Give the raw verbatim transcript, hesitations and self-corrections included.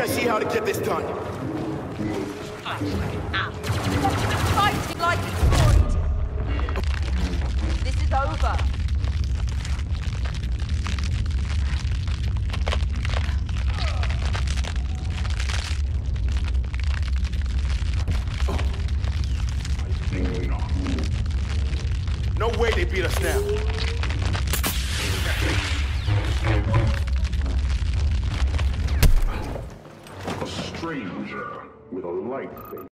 see how to get this done. Fighting like it's void. This is over. No way they beat us now. A stranger with a light face.